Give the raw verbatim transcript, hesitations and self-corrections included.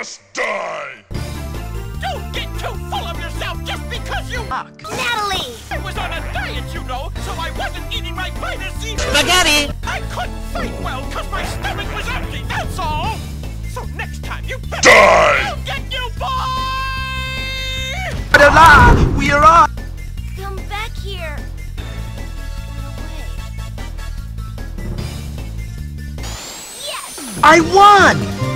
Just die! Don't get too full of yourself just because you... Natalie! I was on a diet, you know, so I wasn't eating my finest eater. Spaghetti! I couldn't fight well because my stomach was empty, that's all! So next time you better... Die! I'll get you, boy! We are on! Come back here! Away. Yes! I won!